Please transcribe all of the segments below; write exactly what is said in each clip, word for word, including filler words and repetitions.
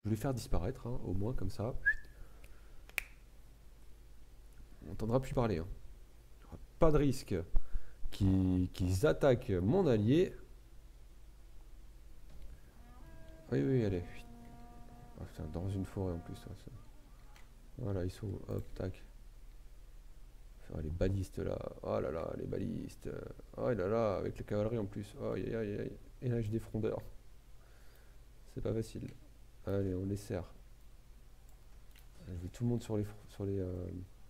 Je vais les faire disparaître, hein, au moins comme ça. On n'entendra plus parler. Hein. Pas de risque qu'ils qu'ils attaquent mon allié. Oui, oui, allez. Oh, putain, dans une forêt en plus. Ça, ça. Voilà, ils sont. Hop, tac. Oh, les balistes là. Oh là là, les balistes. Oh là là, avec la cavalerie en plus. Oh, aïe, aïe, aïe. Et là, j'ai des frondeurs. C'est pas facile. Allez, on les serre. Je veux tout le monde sur les. Sur les euh,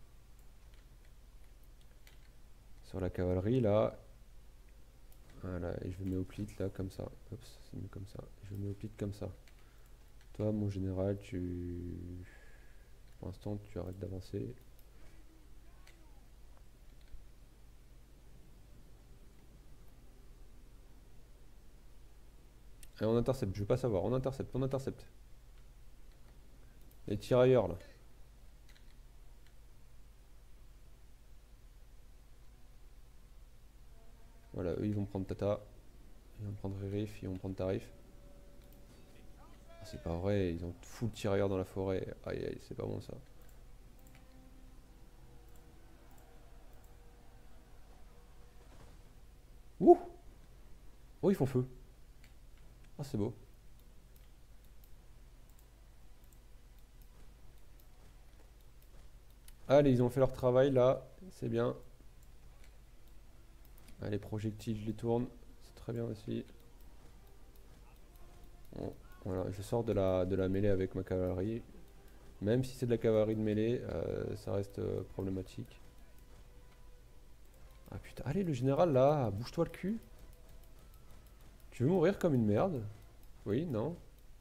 sur la cavalerie là. Voilà, et je me mets au plit là, comme ça. Hop, c'est mieux comme ça. Je me mets au plit comme ça. Toi, mon général, tu. Pour l'instant, tu arrêtes d'avancer. Et on intercepte, je veux pas savoir. On intercepte, on intercepte. Les tirailleurs là. Voilà, eux ils vont prendre Tata. Ils vont prendre Rif, ils vont prendre Tarif. Ah, c'est pas vrai, ils ont full tirailleurs dans la forêt. Aïe aïe, c'est pas bon ça. Ouh. Oh, ils font feu. Ah, c'est beau. Allez, ils ont fait leur travail là. C'est bien. Allez, projectiles, je les tourne. C'est très bien aussi. Bon, voilà, je sors de la, de la mêlée avec ma cavalerie. Même si c'est de la cavalerie de mêlée, euh, ça reste euh, problématique. Ah putain, allez le général là, bouge-toi le cul. Tu veux mourir comme une merde? Oui, non?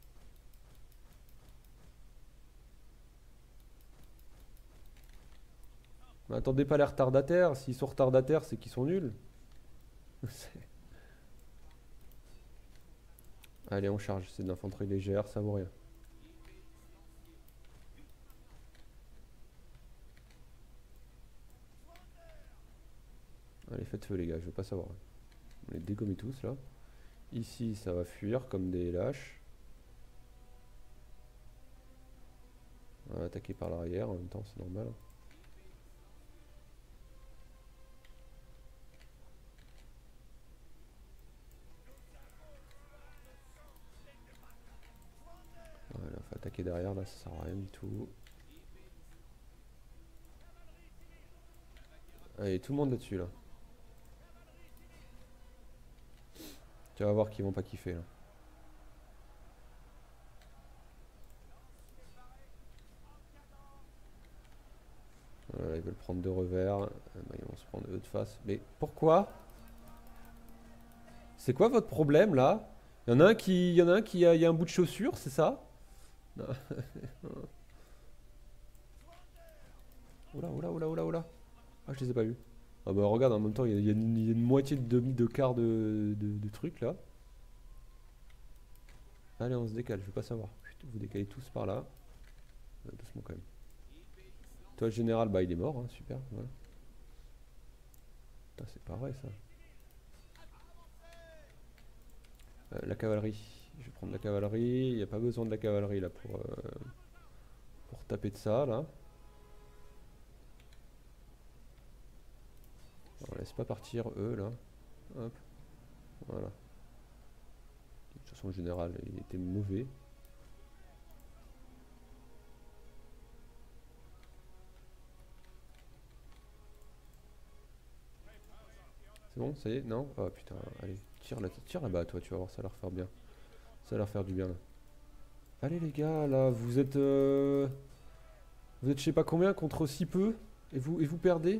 Mais attendez pas les retardataires, s'ils sont retardataires c'est qu'ils sont nuls. Allez on charge, c'est de l'infanterie légère, ça vaut rien. Allez faites feu les gars, je veux pas savoir. On les dégomme tous là. Ici ça va fuir comme des lâches. On va attaquer par l'arrière en même temps, c'est normal. Voilà, faut attaquer derrière là, ça sert à rien du tout. Allez, tout le monde là-dessus là. Tu vas voir qu'ils vont pas kiffer là. Voilà, ils veulent prendre deux revers. Euh, bah, ils vont se prendre eux de face. Mais pourquoi? C'est quoi votre problème là? Il y en a un qui, y en a un qui a, y a un bout de chaussure, c'est ça? Non. Oula, oula, oula, oula, oula. Ah, je les ai pas vus. Ah bah regarde, en même temps, il y, a y a une y a une moitié de demi de quart de, de, de trucs là. Allez, on se décale, je veux pas savoir. Putain, vous décalez tous par là. Euh, doucement quand même. Toi, le général, bah il est mort, hein, super. Voilà. Putain, c'est pas vrai ça. Euh, la cavalerie. Je vais prendre la cavalerie. Il n'y a pas besoin de la cavalerie là pour, euh, pour taper de ça là. On laisse pas partir eux là. Hop. Voilà. De toute façon, le général, il était mauvais. C'est bon, ça y est? Non? Oh putain, allez, tire là, tire là-bas, toi, tu vas voir, ça va leur faire bien. Ça va leur faire du bien là. Allez les gars, là, vous êtes... euh, vous êtes je sais pas combien contre si peu, et vous, et vous perdez?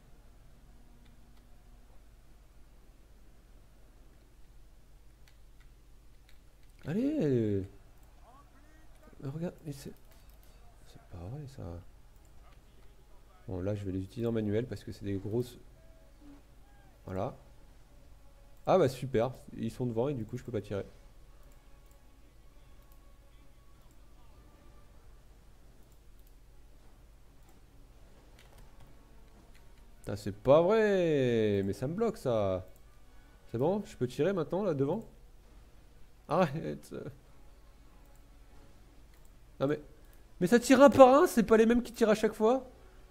Allez! euh, Regarde, mais c'est... C'est pas vrai ça. Bon, là, je vais les utiliser en manuel parce que c'est des grosses... Voilà. Ah bah super, ils sont devant et du coup, je peux pas tirer. Putain, c'est pas vrai! Mais ça me bloque ça! C'est bon? Je peux tirer maintenant là devant? Arrête! Ah mais... Mais ça tire un par un, c'est pas les mêmes qui tirent à chaque fois?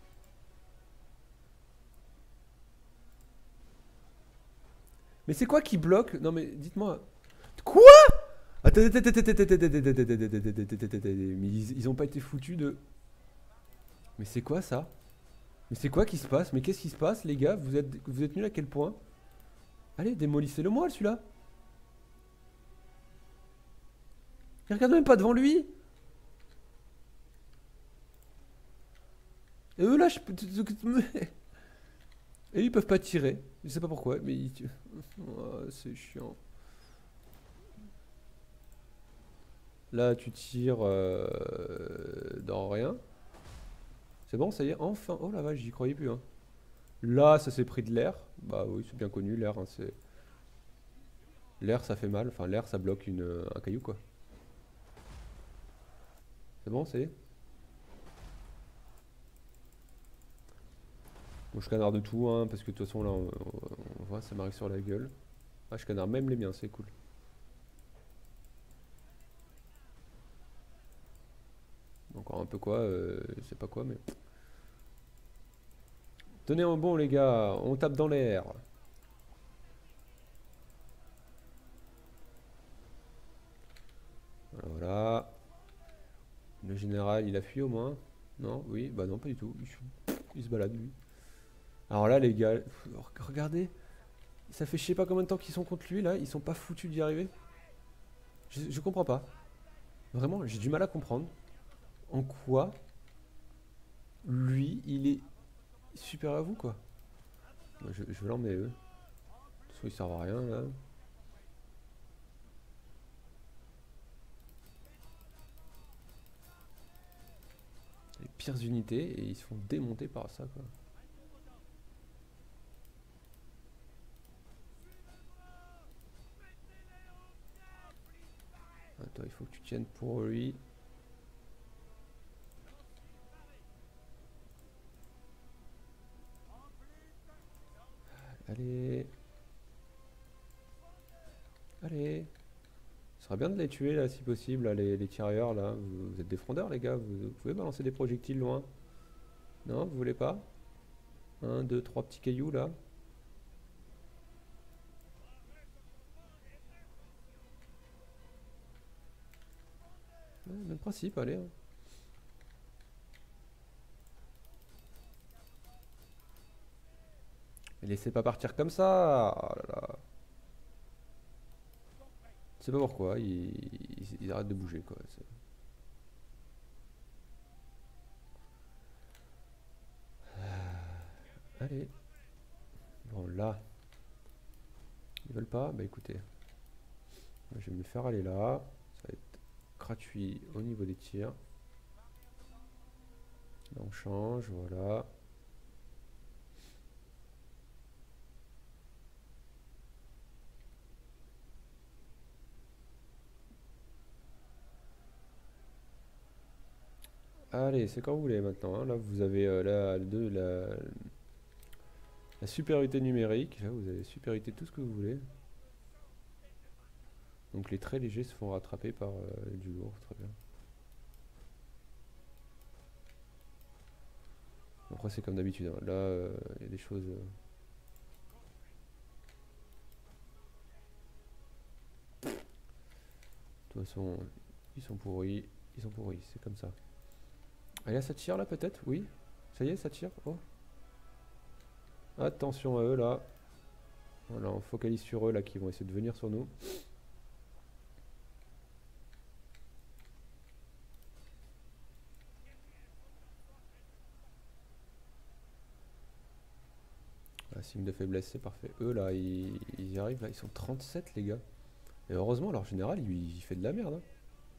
Mais c'est quoi qui bloque? Non mais dites-moi. Quoi? Attendez, attendez, attendez, attendez, attendez, attendez, attendez, attendez, attendez, attendez, attendez, mais ils, ils ont pas été foutus de... Mais c'est quoi ça? Mais c'est quoi qui se passe? Mais qu'est-ce qui se passe les gars? Vous êtes, vous êtes nuls à quel point? Allez, démolissez-le moi celui-là. Il regarde même pas devant lui. Et eux là, je peux... Et ils peuvent pas tirer. Je sais pas pourquoi, mais ils... Oh, c'est chiant. Là, tu tires euh, dans rien. C'est bon, ça y est, enfin. Oh la vache, j'y croyais plus. Hein. Là, ça s'est pris de l'air. Bah oui, c'est bien connu, l'air. Hein, c'est... L'air, ça fait mal. Enfin, l'air, ça bloque une, un caillou, quoi. C'est bon, ça y est. Bon, je canarde tout, hein, parce que de toute façon, là, on, on voit, ça m'arrive sur la gueule. Ah, je canarde même les miens, c'est cool. Encore un peu quoi, euh, je sais pas quoi, mais... Tenez un bon, les gars, on tape dans l'air. Voilà. Le général, il a fui au moins? Non, oui, bah non, pas du tout. Il, il se balade, lui. Alors là, les gars, regardez. Ça fait je sais pas combien de temps qu'ils sont contre lui, là. Ils sont pas foutus d'y arriver. Je, je comprends pas. Vraiment, j'ai du mal à comprendre. En quoi, lui, il est super à vous, quoi. Je, je vais l'emmener, eux. De toute façon, ils servent à rien, là. Les pires unités, et ils se font démonter par ça, quoi. Attends, il faut que tu tiennes pour lui. Allez. Allez. Ce serait bien de les tuer, là, si possible, là, les, les tirailleurs, là. Vous, vous êtes des frondeurs, les gars. Vous, vous pouvez balancer des projectiles loin. Non, vous voulez pas? Un, deux, trois petits cailloux, là. Ouais, même principe, allez. Hein. Mais laissez pas partir comme ça. Oh là là. Je sais pas pourquoi, ils, ils, ils arrêtent de bouger, quoi. Allez. Bon, là. Ils veulent pas? Bah écoutez. Je vais me faire aller là. Ça va être gratuit au niveau des tirs. Là, on change, voilà. Allez, c'est quand vous voulez maintenant. Hein. Là, vous avez euh, la, de, la, la supériorité numérique. Là, vous avez supériorité de tout ce que vous voulez. Donc les très légers se font rattraper par euh, du lourd, très bien. Après, c'est comme d'habitude. Hein. Là, il euh, y a des choses. Euh... De toute façon, ils sont pourris. Ils sont pourris, c'est comme ça. Allez, là, ça tire là, peut-être? Oui. Ça y est, ça tire. Oh. Attention à eux là. Voilà, on focalise sur eux là qui vont essayer de venir sur nous. Ah, signe de faiblesse, c'est parfait. Eux là, ils, ils y arrivent là, ils sont trente-sept les gars. Et heureusement, leur général, il, il fait de la merde. Hein.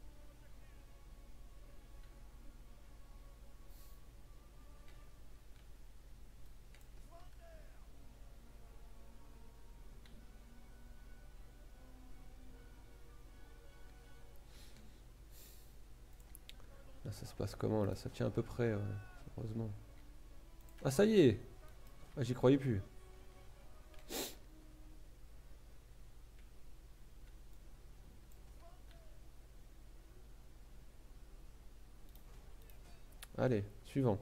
Là, ça se passe comment là? Ça tient à peu près, ouais, heureusement. Ah, ça y est! Ah, j'y croyais plus. Allez, suivant.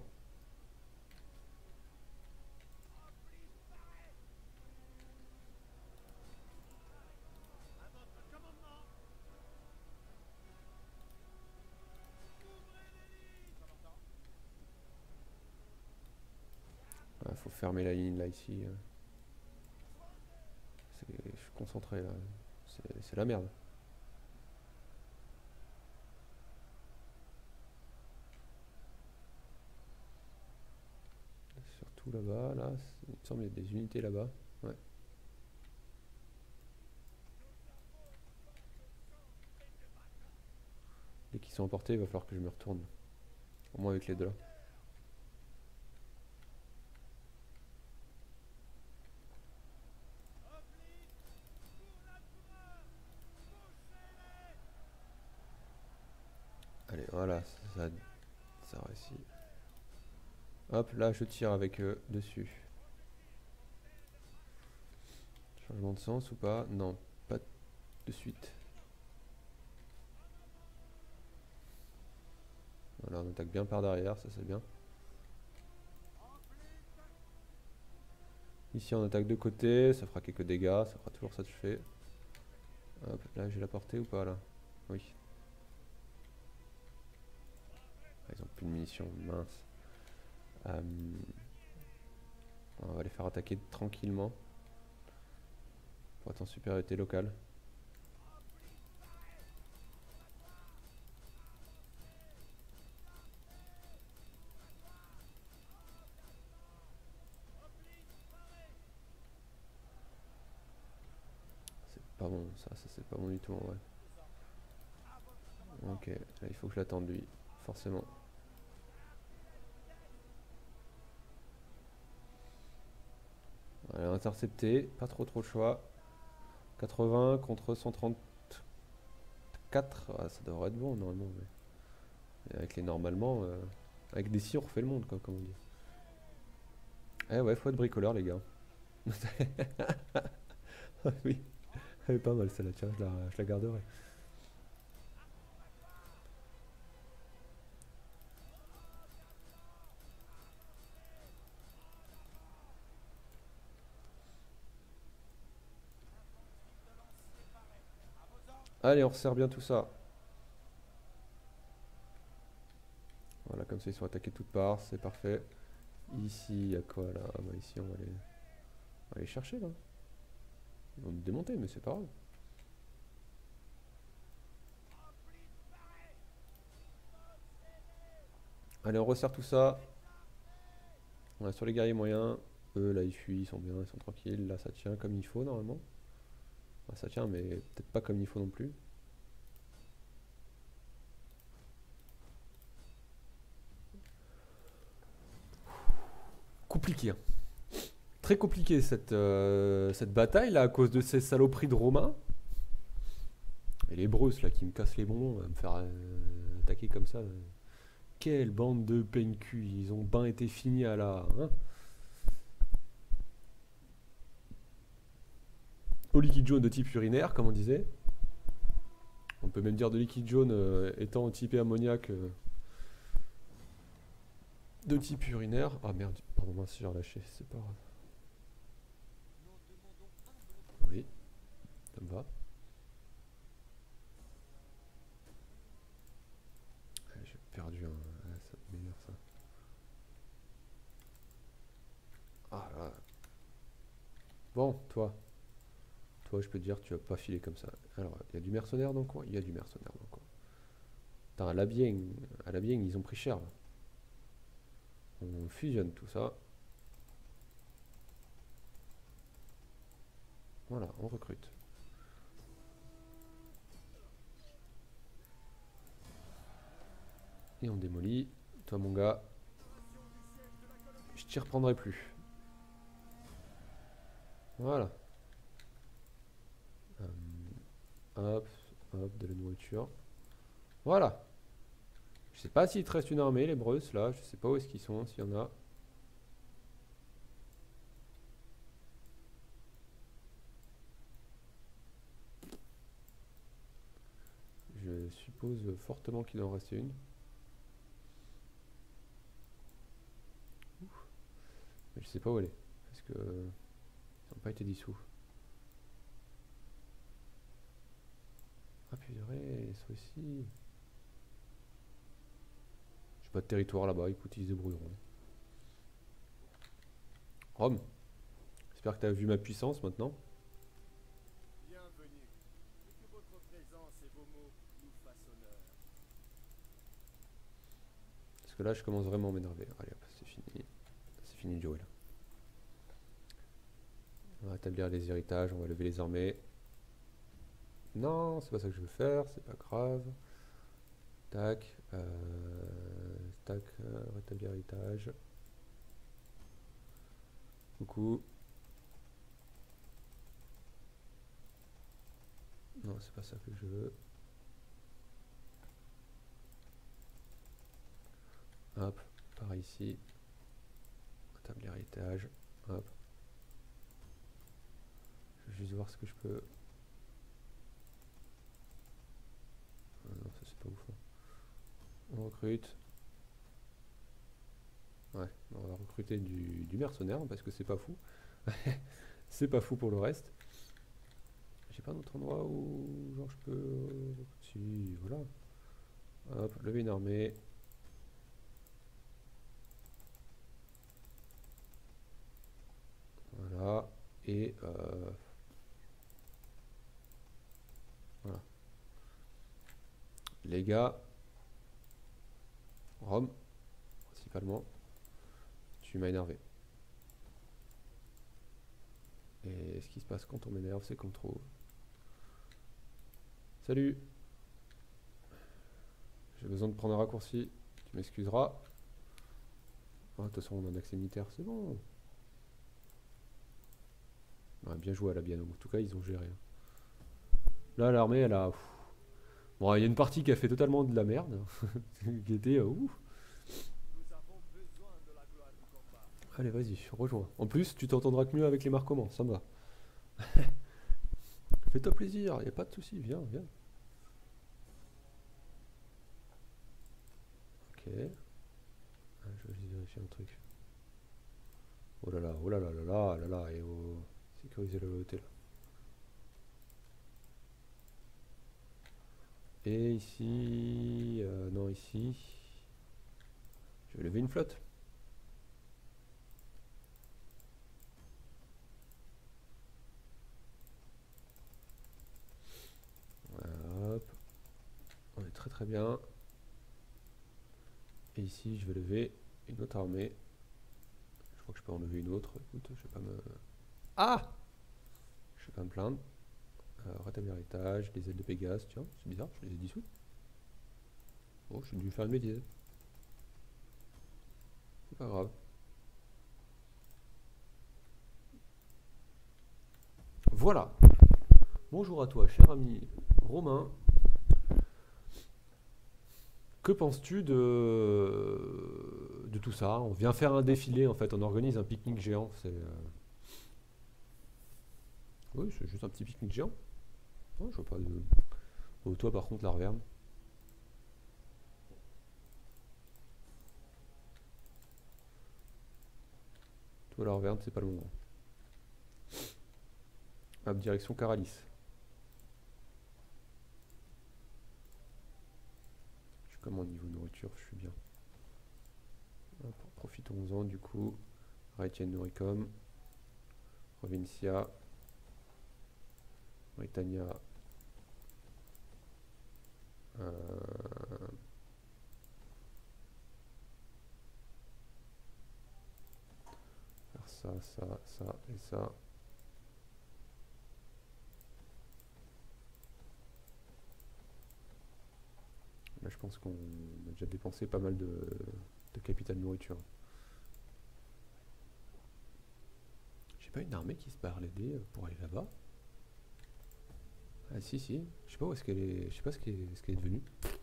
Il faut fermer la ligne là ici. Je suis concentré là. C'est la merde. Surtout là-bas, là, il me semble qu'il y a des unités là-bas. Ouais. Dès qu'ils sont emportés, il va falloir que je me retourne. Au moins avec les deux là. Allez, voilà, ça, ça réussit. Hop, là je tire avec eux dessus. Changement de sens ou pas? Non, pas de suite. Voilà, on attaque bien par derrière, ça c'est bien. Ici on attaque de côté, ça fera quelques dégâts, ça fera toujours ça que je fais. Hop, là j'ai la portée ou pas là? Oui. Ah, ils ont plus de munitions, mince. Euh, on va les faire attaquer tranquillement. Pour être en supériorité locale. C'est pas bon, ça, ça c'est pas bon du tout en vrai. Ok, là il faut que je l'attende lui, forcément. Allez, intercepté, pas trop trop de choix. quatre-vingts contre cent trente-quatre, ah, ça devrait être bon normalement. Mais... Et avec les normalement, euh... avec des scies on refait le monde quoi, comme on dit. Eh ouais, faut être bricoleur les gars. Oui, elle est pas mal celle-là, tiens, je la, je la garderai. Allez, on resserre bien tout ça. Voilà, comme ça ils sont attaqués de toutes parts, c'est parfait. Ici, il y a quoi là? Ah bah ici on va les, on va les chercher là. Ils vont nous démonter, mais c'est pas grave. Allez, on resserre tout ça. On est sur les guerriers moyens. Eux là ils fuient, ils sont bien, ils sont tranquilles. Là ça tient comme il faut normalement. Enfin, ça tient, mais peut-être pas comme il faut non plus. Compliqué. Hein. Très compliqué cette, euh, cette bataille là à cause de ces saloperies de Romains. Et les Brusses là qui me cassent les bonbons à me faire euh, attaquer comme ça. Quelle bande de peine-cul. Ils ont ben été finis à la. Hein, au liquide jaune de type urinaire, comme on disait. On peut même dire de liquide jaune euh, étant typé ammoniaque euh, de type urinaire. Ah merde, pardon, moi si j'ai relâché, c'est pas grave. Oui, ça me va. Ah, j'ai perdu un. Ah, ça m'énerve ça. Ah là. Bon, toi. Toi, je peux te dire, tu vas pas filer comme ça. Alors, il y a du mercenaire dans le coin? Il y a du mercenaire dans le coin. Putain, à la Bieng, à la Bieng, ils ont pris cher là. On fusionne tout ça. Voilà, on recrute. Et on démolit. Toi, mon gars, je t'y reprendrai plus. Voilà. Euh, hop, hop, de la nourriture. Voilà. Je sais pas s'il te reste une armée, les Brusses, là. Je sais pas où est-ce qu'ils sont, s'il y en a. Je suppose fortement qu'il en reste une. Mais je sais pas où elle est. Parce que ça n'a pas été dissous. Ah purée, ils sont ici. J'ai pas de territoire là-bas, écoute, ils se débrouilleront. Rome, j'espère que tu as vu ma puissance maintenant. Bienvenue, et que votre présence et vos mots nous fassent honneur. Parce que là, je commence vraiment à m'énerver. Allez hop, c'est fini. C'est fini de jouer là. On va établir les héritages, on va lever les armées. Non, c'est pas ça que je veux faire, c'est pas grave. Tac, euh, tac, euh, rétablir héritage. Coucou. Non, c'est pas ça que je veux. Hop, pareil ici. Rétablir héritage. Hop. Je vais juste voir ce que je peux. Ah non, ça c'est pas ouf. Hein. On recrute. Ouais, on va recruter du, du mercenaire parce que c'est pas fou. C'est pas fou pour le reste. J'ai pas d'autre endroit où genre je peux. Si, voilà. Hop, lever une armée. Voilà. Et euh, voilà. Les gars. Rome, principalement. Tu m'as énervé. Et ce qui se passe quand on m'énerve, c'est qu'on trouve. Salut. J'ai besoin de prendre un raccourci. Tu m'excuseras. Ah, de toute façon, on a un accès militaire, c'est bon. Ouais, bien joué à la Biano. En tout cas, ils ont géré. Là, l'armée, elle a. Pff. Bon, il y a une partie qui a fait totalement de la merde. Qui était. Euh, ouf. Nous avons besoin de la gloire du combat. Allez, vas-y, rejoins. En plus, tu t'entendras que mieux avec les marquements, ça me va. Fais-toi plaisir, y a pas de souci, viens, viens. Ok. Ah, je vais juste vérifier un truc. Oh là là, oh là là là là là là, et oh. Sécuriser le hôtel. Et ici. Euh, non, ici. Je vais lever une flotte. Voilà, hop. On est très très bien. Et ici, je vais lever une autre armée. Je crois que je peux en lever une autre. Écoute, je vais pas me. Ah! Je vais pas me plaindre. Euh, rétablir l'étage, les ailes de Pégase, tiens, c'est bizarre, je les ai dissoutes. Oh, j'ai dû faire une bêtise. C'est pas grave. Voilà. Bonjour à toi, cher ami Romain. Que penses-tu de... de tout ça? On vient faire un défilé, en fait, on organise un pique-nique géant. C'est. euh, Oui, c'est juste un petit pique-nique géant. Ouais, je vois pas de. Oh, toi, par contre, l'Arverne. Toi, l'Arverne, c'est pas le moment. Hop, direction Caralis. Je suis comment au niveau nourriture? Je suis bien. Hop, profitons-en du coup. Raetienne Noricum. Provincia. Britannia. Euh, faire ça, ça, ça et ça. Là, je pense qu'on a déjà dépensé pas mal de, de capital nourriture. J'ai pas une armée qui se barre l'aider pour aller là-bas? Ah si si, je sais pas où est-ce qu'elle est. Je sais pas ce qu'elle est, ce qu'elle est devenue.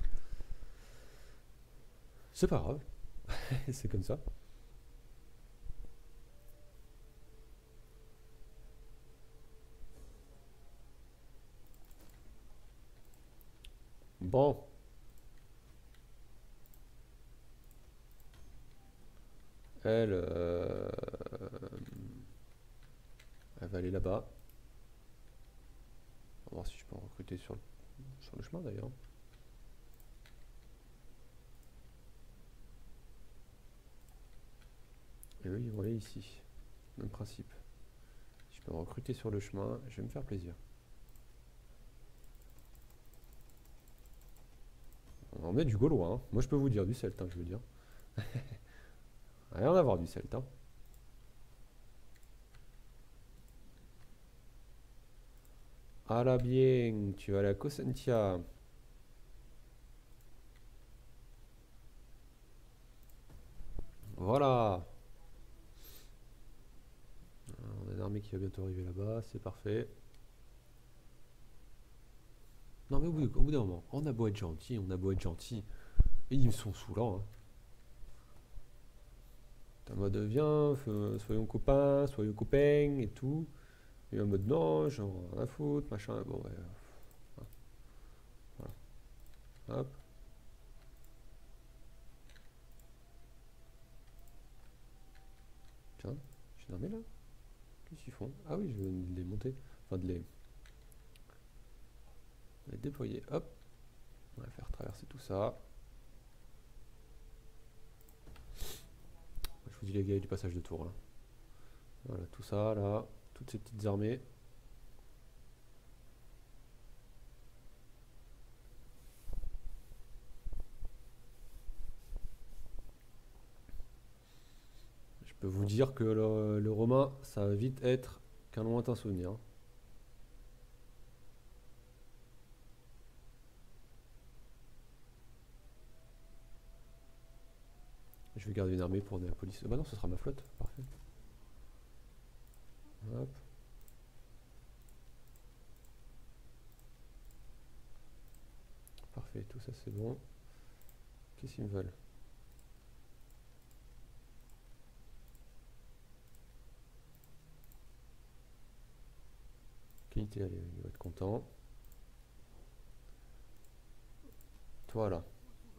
C'est pas grave, c'est comme ça. Bon, elle. Euh, Elle va aller là-bas. On va voir si je peux en recruter sur le, sur le chemin d'ailleurs. Et eux, ils vont aller ici. Même principe. Si je peux en recruter sur le chemin, je vais me faire plaisir. On va emmener du gaulois. Hein. Moi, je peux vous dire du celte, hein, je veux dire. Rien à voir du celte. Hein. Ah là bien, tu vas à la Cosentia. Voilà. On a une armée qui va bientôt arriver là-bas, c'est parfait. Non mais oui, au bout d'un moment, on a beau être gentil, on a beau être gentil. Et ils me sont saoulants. Hein. T'es en mode viens, soyons copains, soyons copains et tout. Et en mode non, j'en ai rien à foutre, machin. Bon ouais. Voilà. Hop. Tiens, j'ai une armée là. Qu'est-ce qu'ils font? Ah oui, je vais les monter. Enfin de les, de les déployer. Hop. On va faire traverser tout ça. Je vous dis les gars du passage de tour là. Voilà, tout ça là. Toutes ces petites armées. Je peux vous dire que le, le romain, ça va vite être qu'un lointain souvenir. Je vais garder une armée pour Néapolis. Ah bah non, ce sera ma flotte. Parfait. Hop. Parfait, tout ça c'est bon. Qu'est-ce qu'ils me veulent? Qualité, allez, il va être content. Toi là.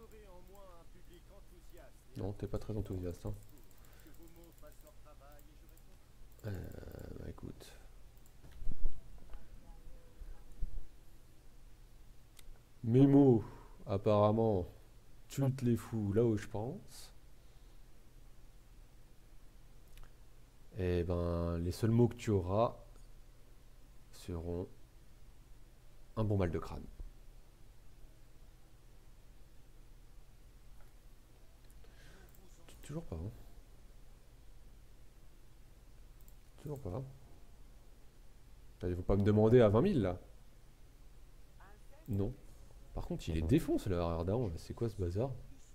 Non, t'es pas très enthousiaste. Hein. Euh, bah écoute. Mes mots, apparemment, tu te les fous là où je pense. Et ben, les seuls mots que tu auras seront un bon mal de crâne. Toujours pas. Hein. Toujours pas. Il faut pas me demander à vingt mille là. Non. Par contre, il les défonce le Ardent. C'est quoi ce bazar?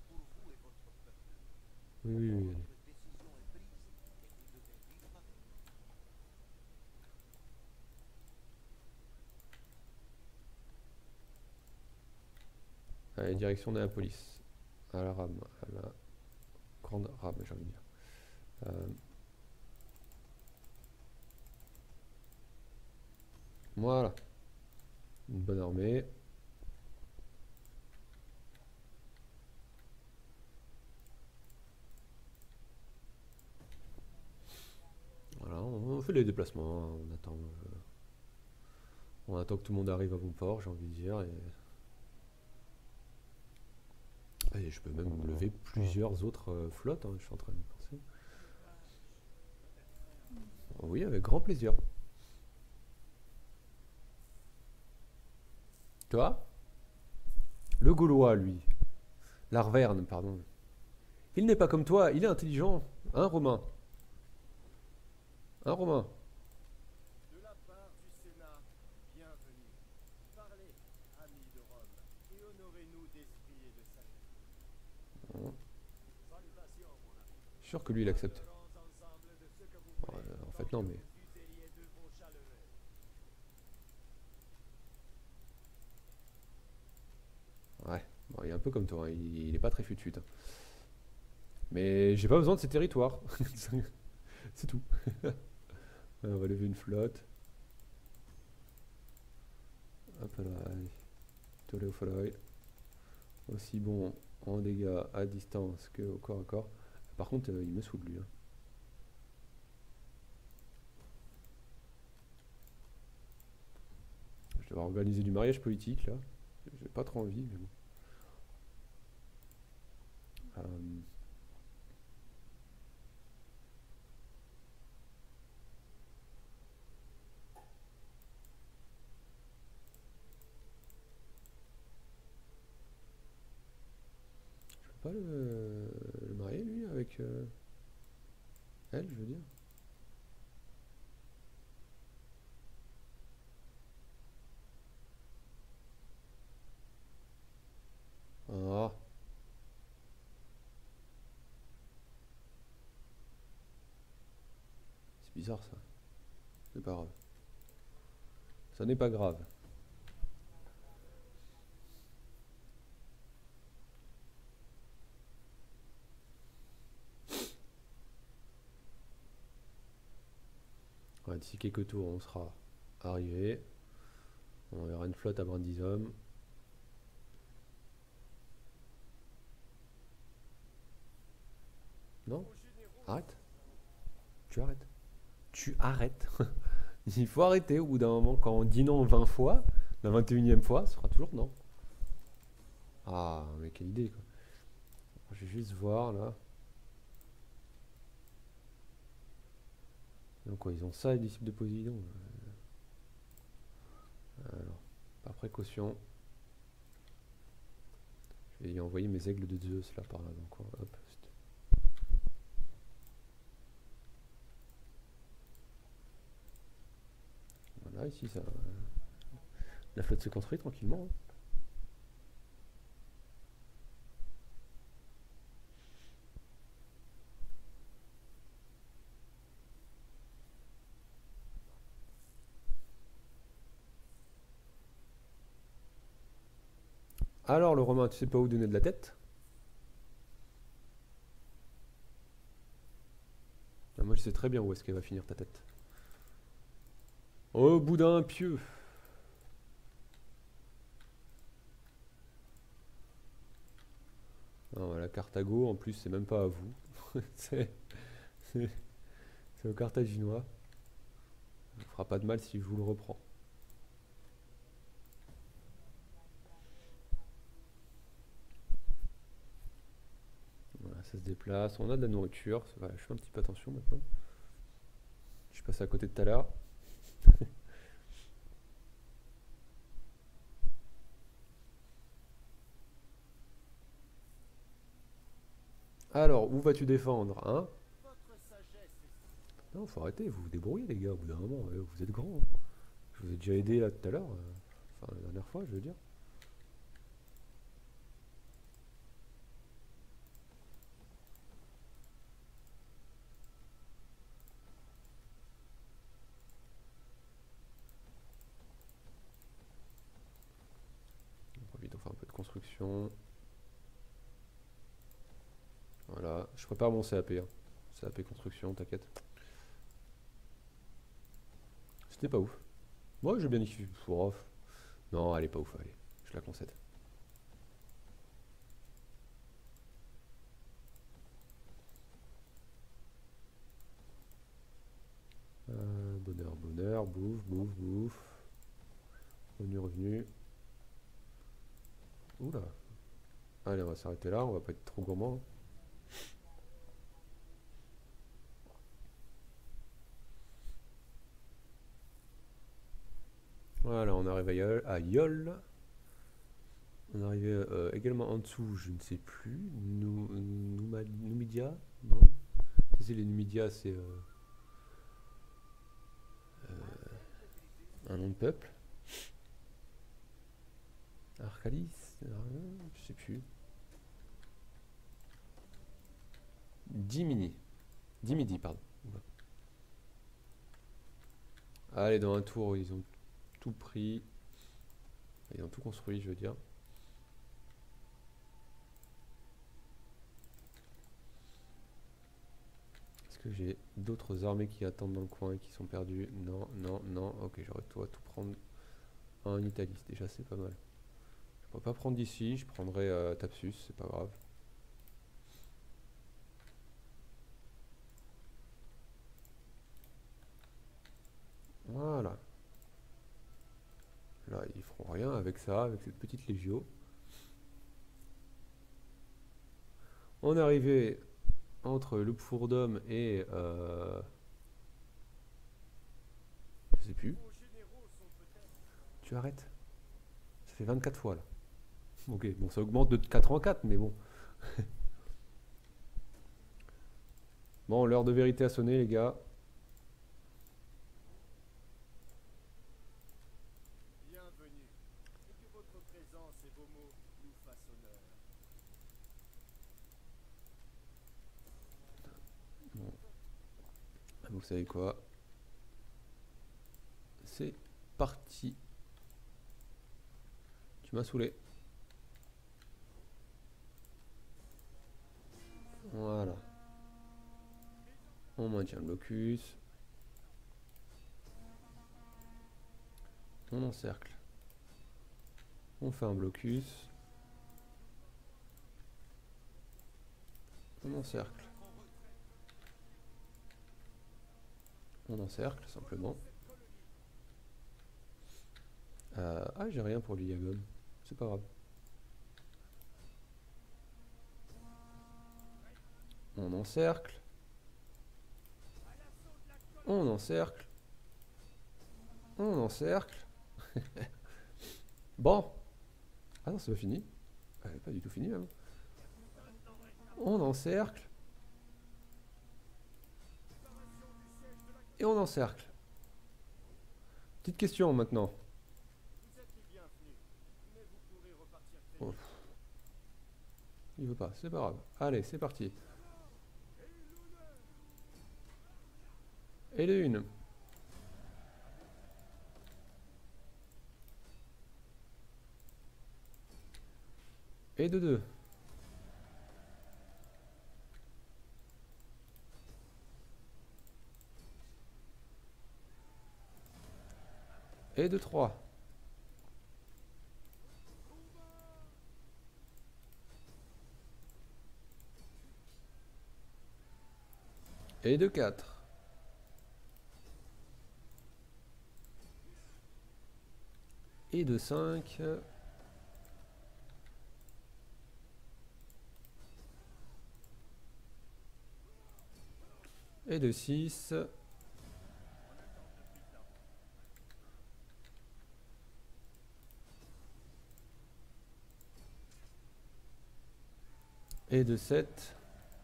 Oui, oui, oui. Allez, direction Néapolis. À la rame. À la grande rame, j'ai envie de dire. Euh... Voilà. Une bonne armée. Voilà, on fait les déplacements. Hein. On attend. Euh... On attend que tout le monde arrive à bon port, j'ai envie de dire. Et... Et je peux même lever plusieurs autres euh, flottes, hein, je suis en train de penser. Oui, avec grand plaisir. Toi? Le Gaulois, lui. L'Arverne, pardon. Il n'est pas comme toi, il est intelligent. Hein, Romain? Hein, Romain? De la part du Sénat, bienvenue. Parlez, amis de Rome, et honorez-nous d'esprit et de sagesse. Bon. Salutations, mon ami. Je suis sûr que lui, il accepte. Parlerons ensemble de ce que vous Bon, voulez, euh, en fait, non, mais... vous useriez de vos chaleureux. Ouais, bon, il est un peu comme toi, hein, il, il est pas très fut-fut. Hein. Mais j'ai pas besoin de ces territoires. C'est tout. On va lever une flotte. Hop là, allez. Toléopholoï. Aussi bon en dégâts à distance que au corps à corps. Par contre, euh, il me saoule lui. Hein. Je vais organiser du mariage politique là. J'ai pas trop envie, mais bon. Euh, je peux pas le, le marier lui avec euh, elle, je veux dire. Ah, c'est bizarre ça. C'est pas grave. Ça n'est pas grave. Ouais, d'ici quelques tours, on sera arrivé. On verra une flotte à Brandishome. Non? Arrête. Tu arrêtes. Tu arrêtes. Il faut arrêter au bout d'un moment. Quand on dit non vingt fois, la vingt et unième fois, ce sera toujours non. Ah, mais quelle idée quoi. Je vais juste voir là. Donc quoi, ils ont ça les disciples de Poséidon. Alors, par précaution, je vais y envoyer mes aigles de Zeus là par là. Donc hop. Voilà, ici ça. La flotte se construit tranquillement. Hein. Alors le Romain, tu sais pas où donner de la tête? Ah, moi je sais très bien où est-ce qu'elle va finir ta tête. Oh boudin pieux. Non, voilà, Carthago, en plus c'est même pas à vous. c'est au Carthaginois. Ça ne fera pas de mal si je vous le reprends. Voilà, ça se déplace. On a de la nourriture. Voilà, je fais un petit peu attention maintenant. Je suis passé à côté de tout à l'heure. Alors, où vas-tu défendre, hein? Non, faut arrêter, vous vous débrouillez les gars, au bout d'un moment, vous êtes grands. Hein. Je vous ai déjà aidé là tout à l'heure. euh, Enfin, la dernière fois, je veux dire. On profite, on fait un peu de construction. Voilà, je prépare mon C A P. Hein. C A P construction, t'inquiète. C'était pas ouf. Moi, j'ai bien dit que ouf. Non, elle est pas ouf, allez, je la concède. Euh, bonheur, bonheur, bouffe, bouffe, bouffe. Revenu, revenu. Oula. Allez, on va s'arrêter là, on va pas être trop gourmand. Voilà, on arrive à Yol. À Yol. On arrive euh, également en dessous, je ne sais plus. Nou, Nouma- Numidia. Non. Tu sais, les Numidia, c'est euh, un nom de peuple. Arcalis, euh, je sais plus. Dimini. Dimidi, pardon. Allez, dans un tour, ils ont tout pris. Ils ont tout construit, je veux dire. Est-ce que j'ai d'autres armées qui attendent dans le coin et qui sont perdues? Non, non, non. Ok, j'aurais tout à tout prendre en Italie. Déjà, c'est pas mal. Je pourrais pas prendre d'ici. Je prendrai euh, Thapsus, c'est pas grave. Voilà. Là, rien avec ça, avec cette petite légio. On est arrivé entre le Fourdom et... Euh, je sais plus. Tu arrêtes? Ça fait vingt-quatre fois là. Ok, bon ça augmente de quatre en quatre, mais bon. Bon, l'heure de vérité a sonné les gars. Bienvenue, et que votre présence et vos mots nous fassent honneur. Bon. Vous savez quoi? C'est parti. Tu m'as saoulé. Voilà. On maintient le blocus. On encercle. On fait un blocus. On encercle. On encercle simplement. Euh, ah, j'ai rien pour l'Iagom. C'est pas grave. On encercle. On encercle. On encercle. Bon. Ah non, c'est pas fini. Elle est pas du tout fini même. On encercle. Et on encercle. Petite question maintenant. Vous êtes les bienvenus, mais vous pourrez repartir très Oh. vite. Il veut pas, c'est pas grave. Allez, c'est parti. Et de une. Et de deux. Et de trois. Et de quatre. Et de cinq. Et de six. Et de sept.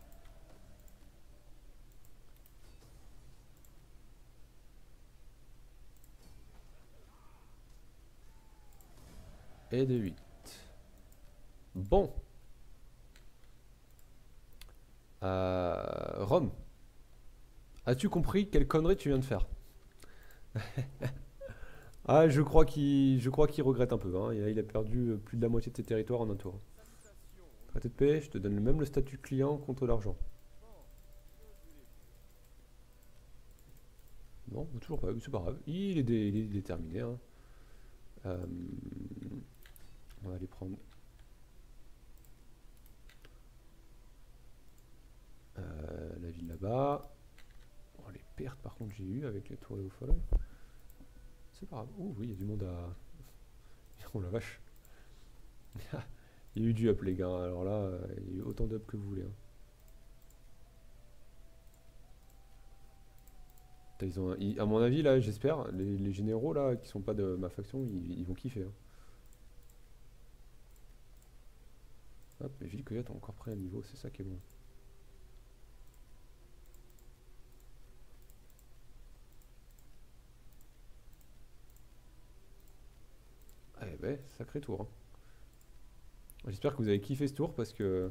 Et de huit. Bon. Euh, Rome. As-tu compris quelle connerie tu viens de faire? Ah, je crois qu'il je crois qu'il regrette un peu. Hein. Il a, il a perdu plus de la moitié de ses territoires en un tour. Traité de paix, je te donne même le statut client contre l'argent. Non, toujours pas, c'est pas grave. Il est, dé, il est déterminé. Hein. Euh, on va aller prendre euh, la ville là-bas. Oh, les pertes par contre j'ai eu avec les tours et au folles. C'est pas grave. Oh oui, il y a du monde à... Oh la vache. Il y a eu du up les gars, alors là, il y a eu autant d'up que vous voulez. Hein. Ils ont, ils, à mon avis là, j'espère, les, les généraux là, qui sont pas de ma faction, ils, ils vont kiffer. Hein. Hop, mais Ville Coyote a encore pris un niveau, c'est ça qui est bon. Eh ben, sacré tour. Hein. J'espère que vous avez kiffé ce tour parce que...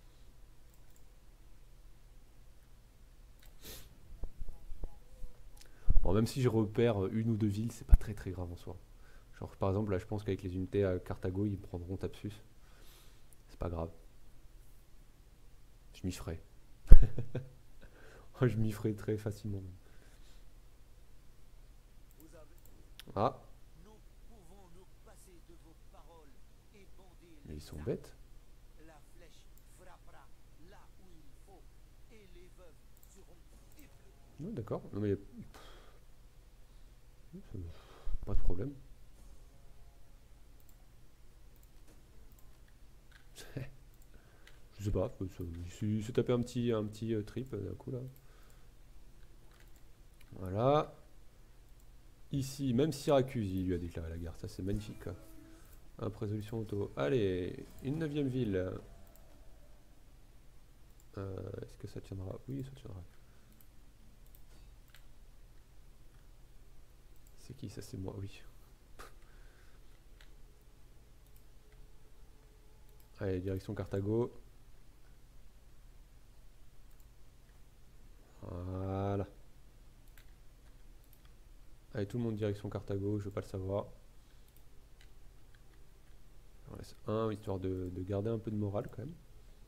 Bon, même si je repère une ou deux villes, c'est pas très très grave en soi. Genre par exemple là je pense qu'avec les unités à Carthago ils prendront Thapsus. C'est pas grave. Je m'y ferai. Je m'y ferai très facilement. Vous avez... Ah, Nous pouvons nous passer de vos paroles et bander mais les ils sont armes. bêtes. La flèche frappera là où il faut et les veuves seront effleurées. Non, d'accord. Non mais... Pff, pas de problème. Je sais pas, faut se, se- se taper un petit, un petit euh, trip euh, d'un coup là. Voilà. Ici, même Syracuse, il lui a déclaré la guerre. Ça, c'est magnifique, quoi. Hop, résolution auto. Allez, une neuvième ville. Euh, Est-ce que ça tiendra? Oui, ça tiendra. C'est qui ça? C'est moi, oui. Allez, direction Carthago. Voilà. Allez, tout le monde direction Carthago, je veux pas le savoir. On laisse un, histoire de, de garder un peu de morale quand même.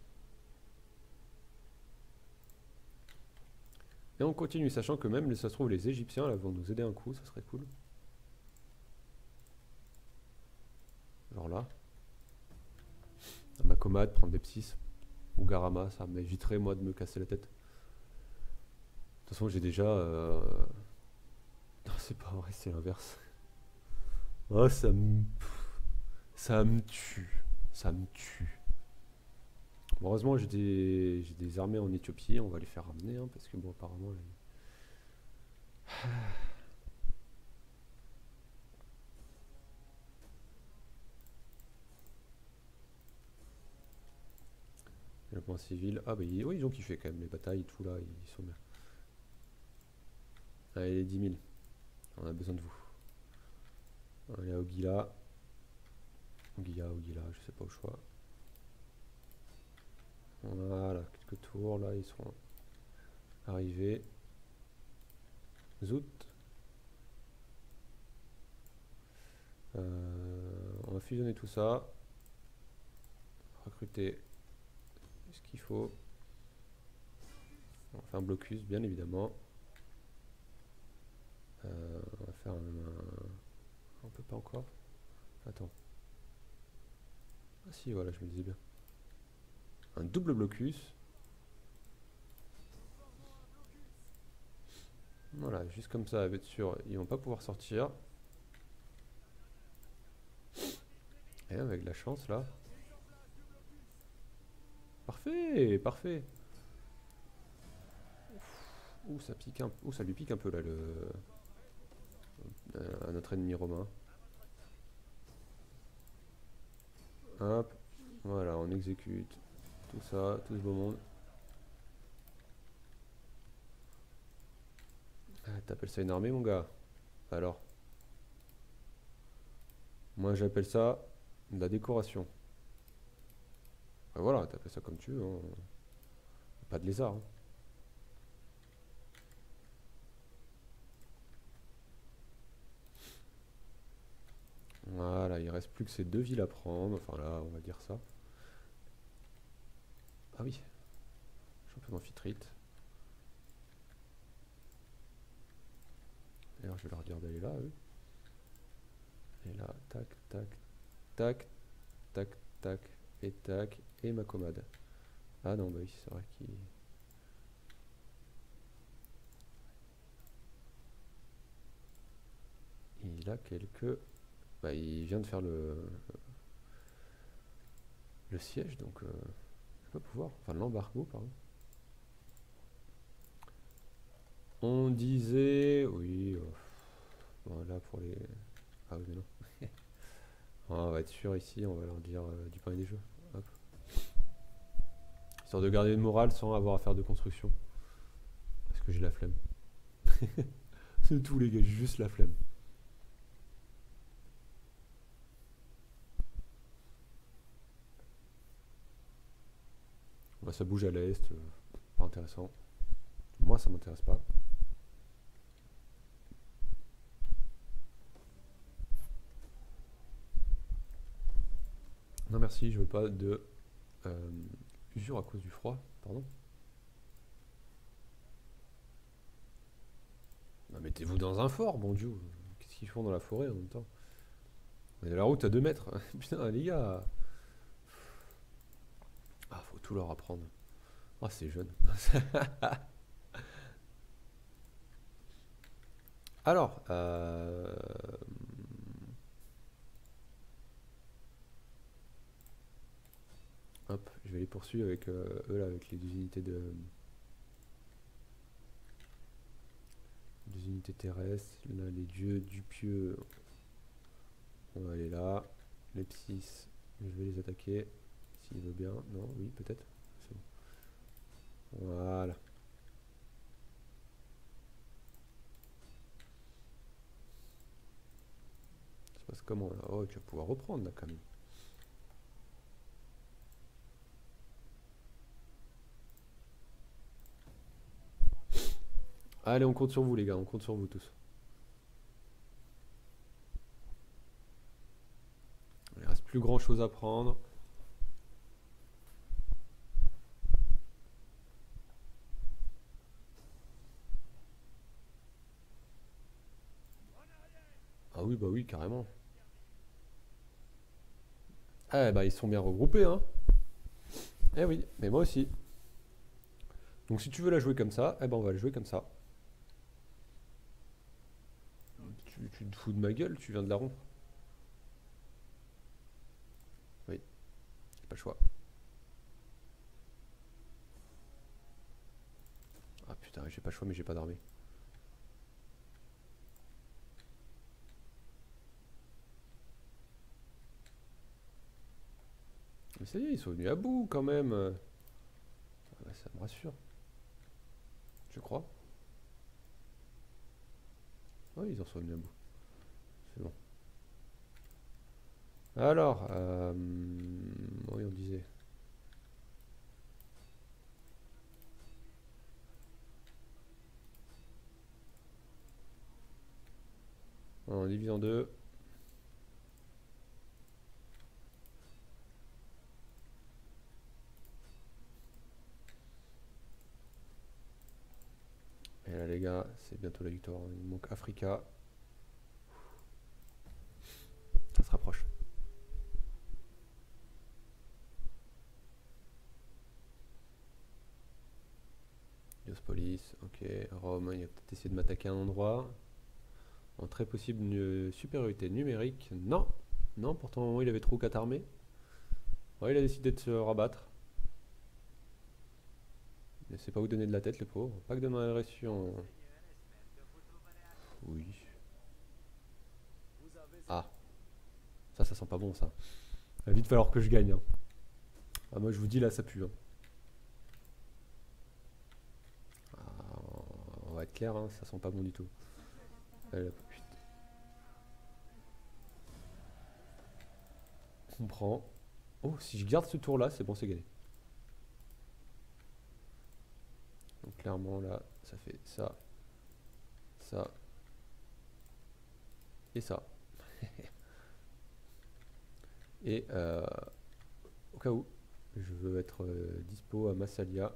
Et on continue, sachant que même, ça se trouve, les Égyptiens là vont nous aider un coup, ça serait cool. Genre là. Ma commode, prendre des psys. Ou Garama, ça m'éviterait moi de me casser la tête. De toute façon, j'ai déjà... euh, Non, c'est pas vrai, c'est l'inverse. Oh, ça me... Ça me tue. Ça me tue. Bon, heureusement, j'ai des... j'ai des armées en Éthiopie, on va les faire ramener, hein, parce que bon, apparemment... les- Le point civil. Ah bah ils- oui, ils ont kiffé quand même, les batailles, tout là, ils sont bien. Allez, les dix mille. On a besoin de vous. Allez, à Ogila. Ogila, Ogila, je sais pas au choix. Voilà, quelques tours là, ils seront arrivés. Zout. Euh, on va fusionner tout ça. Recruter ce qu'il faut. On va faire un blocus, bien évidemment. Euh, on va faire un, un... On peut pas encore. Attends. Ah si, voilà, je me disais bien. Un double blocus. Voilà, juste comme ça, être sûr, ils vont pas pouvoir sortir. Et avec de la chance là. Parfait, parfait. Ouh, ça pique un... Ouh, ça lui pique un peu là le... euh, à notre ennemi romain. Hop, voilà, on exécute tout ça, tout ce beau monde. Ah, t'appelles ça une armée, mon gars? Alors, moi j'appelle ça de la décoration. Bah voilà, t'appelles ça comme tu veux, hein. Pas de lézard, hein. Voilà, il reste plus que ces deux villes à prendre. Enfin là, on va dire ça. Ah oui, champion d'amphitrite. D'ailleurs, je vais leur dire d'aller là, eux. Et là, tac, tac, tac, tac, tac, et tac, et ma commode. Ah non, bah oui, c'est vrai qu'il... Il a quelques... Bah, il vient de faire le... Le siège, donc... Euh, il va pas pouvoir... Enfin, l'embargo, pardon. On disait... Oui... euh, Voilà, pour les... Ah oui, mais non. On va être sûr ici, on va leur dire euh, du pain et des jeux. Hop. Histoire de garder le moral sans avoir à faire de construction. Parce que j'ai la flemme. C'est tout les gars, j'ai juste la flemme. Bah, ça bouge à l'est, euh, pas intéressant. Moi ça m'intéresse pas. Non merci, je veux pas de euh, usure à cause du froid, pardon. Bah, mettez-vous dans un fort, bon Dieu. Qu'est-ce qu'ils font dans la forêt en même temps? On est à la route à deux mètres. Putain les gars. Ah faut tout leur apprendre. Ah c'est jeune. Alors, euh... Hop, je vais les poursuivre avec euh, eux là, avec les deux unités de... Deux unités terrestres. Là, les dieux du pieux. On va aller là. Les psys, je vais les attaquer. S'il veut bien. Non, oui, peut-être. C'est bon. Voilà. Ça se passe comment là? Oh, tu vas pouvoir reprendre là quand même. Allez, on compte sur vous les gars, on compte sur vous tous. Il reste plus grand chose à prendre. Ah oui, bah oui, carrément. Ah bah ils sont bien regroupés, hein. Eh oui, mais moi aussi. Donc si tu veux la jouer comme ça, eh ben on va la jouer comme ça. Tu, tu te fous de ma gueule, tu viens de la rompre. Oui, j'ai pas le choix. Ah putain, j'ai pas le choix mais j'ai pas d'armée. Mais ça y est, ils sont venus à bout quand même. Ah bah, ça me rassure. Tu crois? Oui, ils en sont venus à bout. C'est bon. Alors, euh, oui, on disait. On divise en deux. Et là les gars, c'est bientôt la victoire. Il manque Africa. Ça se rapproche. Diospolis, ok. Rome, il va peut-être essayer de m'attaquer à un endroit. En très possible une supériorité numérique. Non, non, pourtant il avait trop quatre armées. Ouais, il a décidé de se rabattre. Il ne sait pas où donner de la tête, le pauvre. Pas que de agression. Oui. Ah, ça, ça sent pas bon, ça. Il va vite falloir que je gagne. Hein. Ah, moi, je vous dis, là, ça pue. Hein. Ah, on va être clair, hein, ça sent pas bon du tout. Allez, hop, putain. On prend. Oh, si je garde ce tour-là, c'est bon, c'est gagné. Donc, clairement, là, ça fait ça, ça et ça. Et euh, au cas où, je veux être euh, dispo à Massalia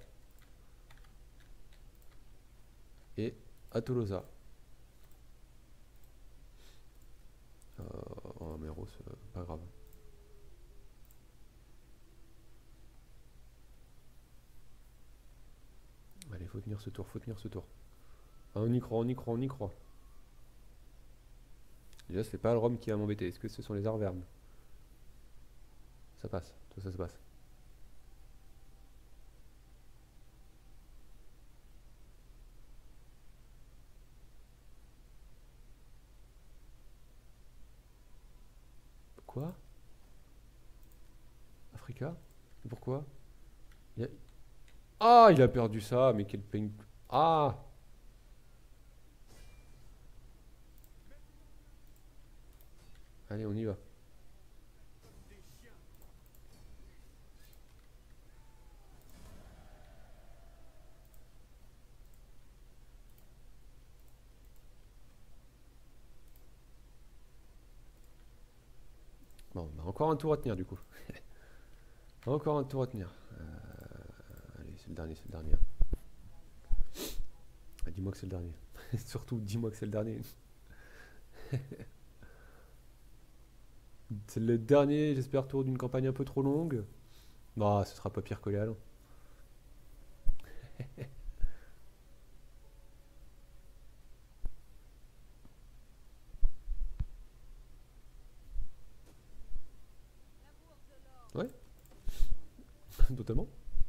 et à Tolosa. Euh, oh, Méros, euh, pas grave. Allez, faut tenir ce tour, faut tenir ce tour. Ah, on y croit, on y croit, on y croit. Déjà, c'est pas le Rome qui va m'embêter. Est-ce que ce sont les Arvernes? Ça passe, tout ça se passe. Quoi? Africa? Pourquoi? Il a... Ah, il a perdu ça, mais quel peine. Ah! Allez, on y va. Bon, bah encore un tour à tenir du coup. Encore un tour à tenir. Euh, allez, c'est le dernier, c'est le dernier. Ah, dis-moi que c'est le dernier. Surtout, dis-moi que c'est le dernier. C'est le dernier, j'espère, tour d'une campagne un peu trop longue. Bah, ce sera pas pire que les Halles. Ouais. défonctionne totalement.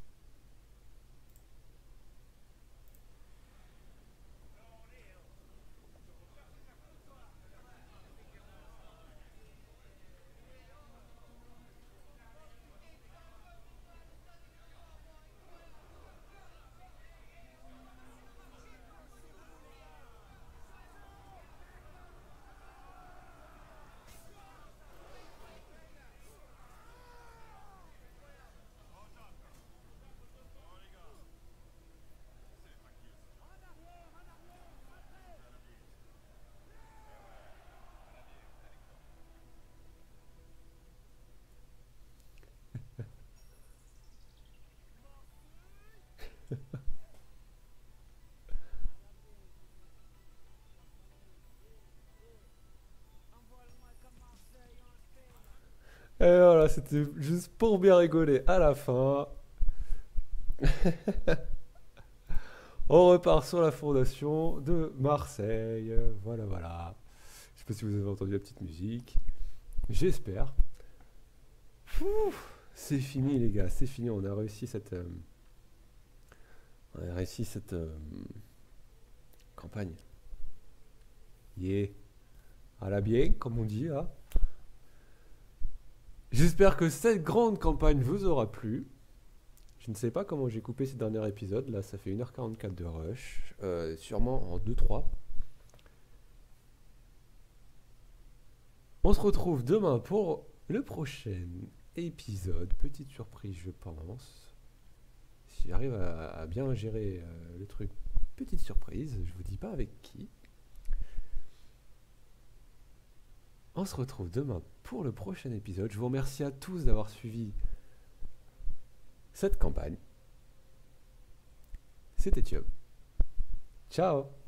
Et voilà, c'était juste pour bien rigoler à la fin. On repart sur la fondation de Marseille. Voilà, voilà. Je sais pas si vous avez entendu la petite musique. J'espère. C'est fini, les gars. C'est fini. On a réussi cette... euh, on a réussi cette... euh, campagne. Yeah. À la bien, comme on dit, là. J'espère que cette grande campagne vous aura plu. Je ne sais pas comment j'ai coupé ces derniers épisodes. Là, ça fait une heure quarante-quatre de rush. Euh, sûrement en deux trois. On se retrouve demain pour le prochain épisode. Petite surprise, je pense. Si j'arrive à, à bien gérer euh, le truc, petite surprise. Je vous dis pas avec qui. On se retrouve demain pour le prochain épisode. Je vous remercie à tous d'avoir suivi cette campagne. C'était Thiob. Ciao.